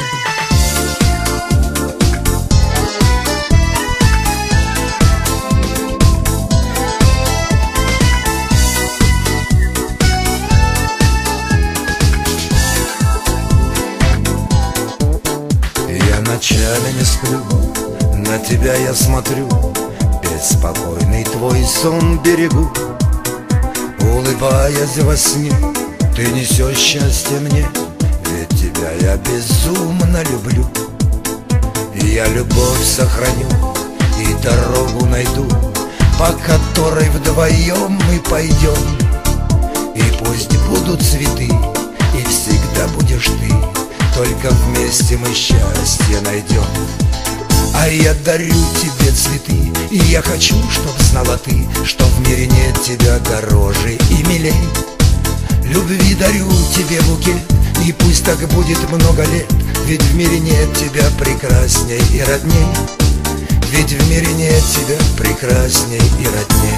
Ночами не сплю, на тебя я смотрю, беспокойный твой сон берегу. Улыбаясь во сне, ты несешь счастье мне, ведь тебя я безумно люблю. Я любовь сохраню и дорогу найду, по которой вдвоем мы пойдем. И пусть будут цветы, и всегда будешь ты, только вместе мы счастье найдем. А я дарю тебе цветы, и я хочу, чтоб знала ты, что в мире нет тебя дороже и милей. Любви дарю тебе букет, и пусть так будет много лет, ведь в мире нет тебя прекрасней и родней. Ведь в мире нет тебя прекрасней и родней.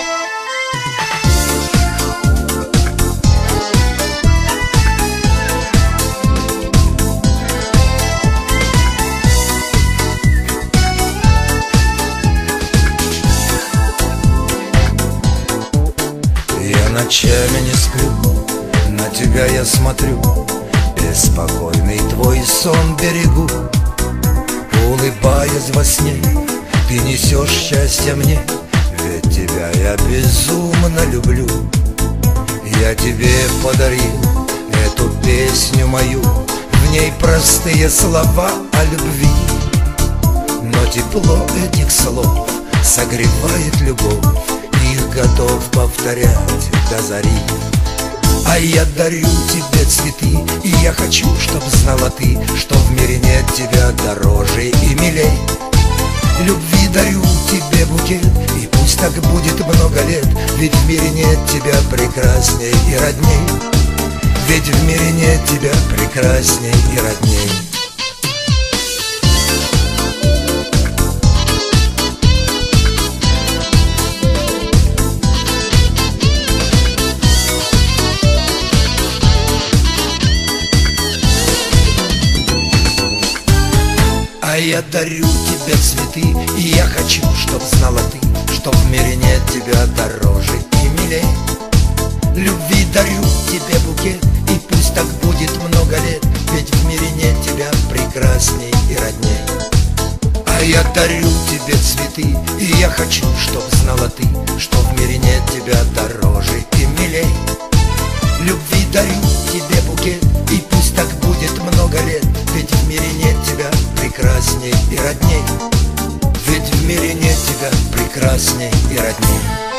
Ночами не сплю, на тебя я смотрю, беспокойный твой сон берегу. Улыбаясь во сне, ты несешь счастье мне, ведь тебя я безумно люблю. Я тебе подарил эту песню мою, в ней простые слова о любви, но тепло этих слов согревает любовь, их готов повторять до зари. А я дарю тебе цветы, и я хочу, чтоб знала ты, что в мире нет тебя дороже и милей. Любви дарю тебе букет, и пусть так будет много лет, ведь в мире нет тебя прекрасней и родней. Ведь в мире нет тебя прекрасней и родней. А я дарю тебе цветы, и я хочу, чтоб знала ты, что в мире нет тебя дороже и милей. Любви дарю тебе букет, и пусть так будет много лет, ведь в мире нет тебя прекрасней и родней. А я дарю тебе цветы, и я хочу, чтоб знала ты, что в мире нет тебя дороже и милей. Любви дарю тебе букет, и пусть так будет много лет, ведь в мире нет тебя прекрасней и родней. Ведь в мире нет тебя прекрасней и родней.